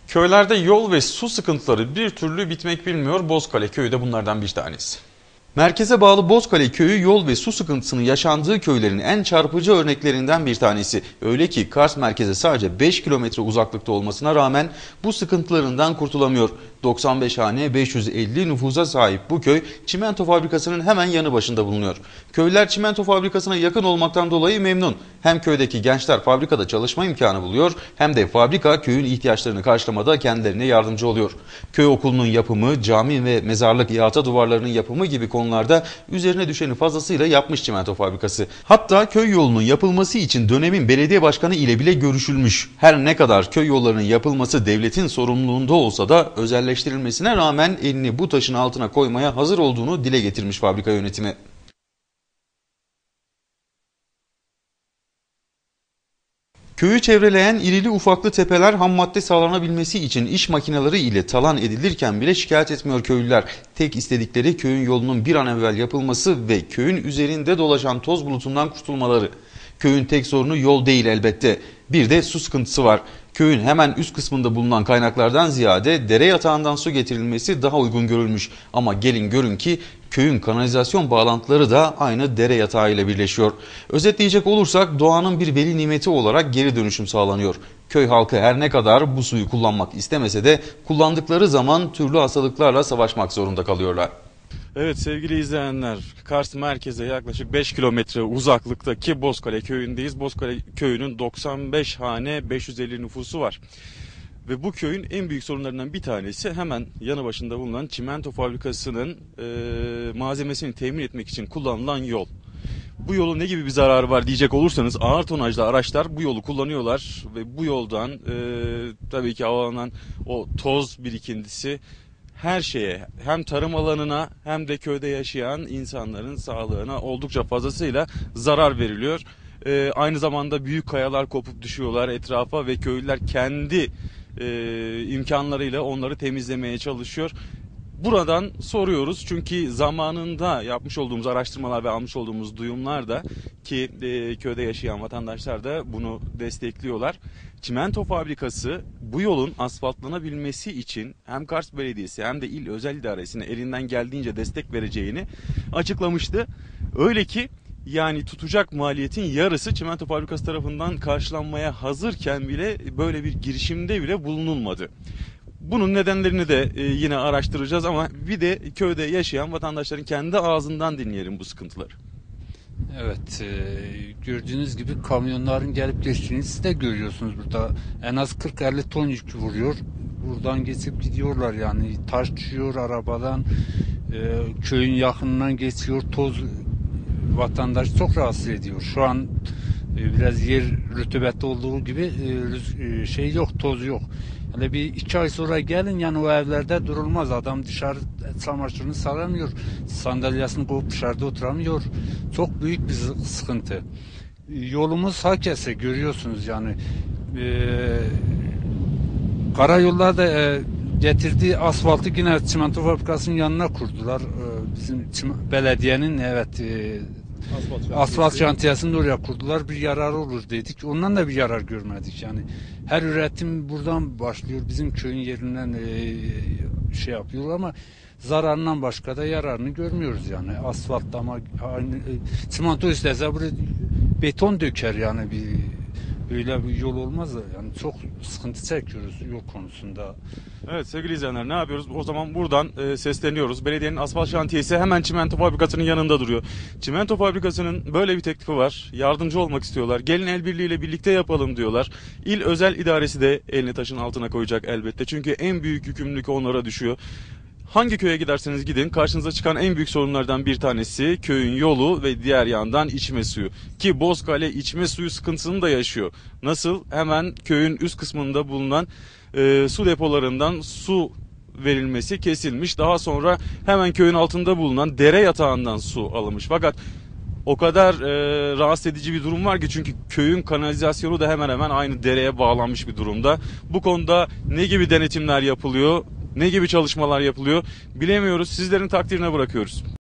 Köylerde yol ve su sıkıntıları bir türlü bitmek bilmiyor. Bozkale köyü de bunlardan bir tanesi. Merkeze bağlı Bozkale köyü yol ve su sıkıntısının yaşandığı köylerin en çarpıcı örneklerinden bir tanesi. Öyle ki Kars merkeze sadece 5 kilometre uzaklıkta olmasına rağmen bu sıkıntılarından kurtulamıyor. 95 hane 550 nüfusa sahip bu köy çimento fabrikasının hemen yanı başında bulunuyor. Köylüler çimento fabrikasına yakın olmaktan dolayı memnun. Hem köydeki gençler fabrikada çalışma imkanı buluyor hem de fabrika köyün ihtiyaçlarını karşılamada kendilerine yardımcı oluyor. Köy okulunun yapımı, cami ve mezarlık ihata duvarlarının yapımı gibi konularda üzerine düşeni fazlasıyla yapmış çimento fabrikası. Hatta köy yolunun yapılması için dönemin belediye başkanı ile bile görüşülmüş. Her ne kadar köy yollarının yapılması devletin sorumluluğunda olsa da özelleştirilmesine rağmen elini bu taşın altına koymaya hazır olduğunu dile getirmiş fabrika yönetimi. Köyü çevreleyen irili ufaklı tepeler ham madde sağlanabilmesi için iş makineleri ile talan edilirken bile şikayet etmiyor köylüler. Tek istedikleri köyün yolunun bir an evvel yapılması ve köyün üzerinde dolaşan toz bulutundan kurtulmaları. Köyün tek sorunu yol değil elbette. Bir de su sıkıntısı var. Köyün hemen üst kısmında bulunan kaynaklardan ziyade dere yatağından su getirilmesi daha uygun görülmüş. Ama gelin görün ki köyün kanalizasyon bağlantıları da aynı dere yatağı ile birleşiyor. Özetleyecek olursak doğanın bir veli nimeti olarak geri dönüşüm sağlanıyor. Köy halkı her ne kadar bu suyu kullanmak istemese de kullandıkları zaman türlü hastalıklarla savaşmak zorunda kalıyorlar. Evet sevgili izleyenler, Kars merkeze yaklaşık 5 kilometre uzaklıktaki Bozkale köyündeyiz. Bozkale köyünün 95 hane 550 nüfusu var. Ve bu köyün en büyük sorunlarından bir tanesi hemen yanı başında bulunan çimento fabrikasının malzemesini temin etmek için kullanılan yol. Bu yolun ne gibi bir zararı var diyecek olursanız ağır tonajlı araçlar bu yolu kullanıyorlar ve bu yoldan tabii ki havalanan o toz birikintisi her şeye hem tarım alanına hem de köyde yaşayan insanların sağlığına oldukça fazlasıyla zarar veriliyor. Aynı zamanda büyük kayalar kopup düşüyorlar etrafa ve köylüler kendi imkanlarıyla onları temizlemeye çalışıyor. Buradan soruyoruz çünkü zamanında yapmış olduğumuz araştırmalar ve almış olduğumuz duyumlar da ki köyde yaşayan vatandaşlar da bunu destekliyorlar. Çimento fabrikası bu yolun asfaltlanabilmesi için hem Kars Belediyesi hem de il özel idaresine elinden geldiğince destek vereceğini açıklamıştı. Öyle ki yani tutacak maliyetin yarısı çimento fabrikası tarafından karşılanmaya hazırken bile böyle bir girişimde bile bulunulmadı. Bunun nedenlerini de yine araştıracağız ama bir de köyde yaşayan vatandaşların kendi ağzından dinleyelim bu sıkıntıları. Evet, gördüğünüz gibi kamyonların gelip geçtiğini siz de görüyorsunuz burada. En az 40-50 ton yük vuruyor. Buradan geçip gidiyorlar yani. Taş düşüyor arabadan, köyün yakınından geçiyor. Toz vatandaş çok rahatsız ediyor. Şu an biraz yer rutubetli olduğu gibi şey yok, toz yok. Yani bir 2 ay sonra gelin yani o evlerde durulmaz. Adam dışarı çamaşırını saramıyor. Sandalyesini koyup dışarıda oturamıyor. Çok büyük bir sıkıntı. Yolumuz hakese görüyorsunuz yani. Karayollarda getirdiği asfaltı yine çimento fabrikasının yanına kurdular. Bizim belediyenin asfalt şantiyesini oraya kurdular. Bir yarar olur dedik. Ondan da bir yarar görmedik. Yani her üretim buradan başlıyor. Bizim köyün yerinden şey yapıyor ama zararından başka da yararını görmüyoruz yani. Asfaltlama çimento istese buraya beton döker yani böyle bir yol olmaz da yani çok sıkıntı çekiyoruz yol konusunda. Evet sevgili izleyenler ne yapıyoruz? O zaman buradan sesleniyoruz. Belediyenin asfalt şantiyesi hemen çimento fabrikasının yanında duruyor. Çimento fabrikasının böyle bir teklifi var. Yardımcı olmak istiyorlar. Gelin el birliğiyle birlikte yapalım diyorlar. İl özel idaresi de elini taşın altına koyacak elbette. Çünkü en büyük yükümlülük onlara düşüyor. Hangi köye giderseniz gidin karşınıza çıkan en büyük sorunlardan bir tanesi köyün yolu ve diğer yandan içme suyu. Ki Bozkale içme suyu sıkıntısını da yaşıyor. Nasıl? Hemen köyün üst kısmında bulunan su depolarından su verilmesi kesilmiş. Daha sonra hemen köyün altında bulunan dere yatağından su alınmış. Fakat o kadar rahatsız edici bir durum var ki çünkü köyün kanalizasyonu da hemen hemen aynı dereye bağlanmış bir durumda. Bu konuda ne gibi denetimler yapılıyor? Ne gibi çalışmalar yapılıyor bilemiyoruz. Sizlerin takdirine bırakıyoruz.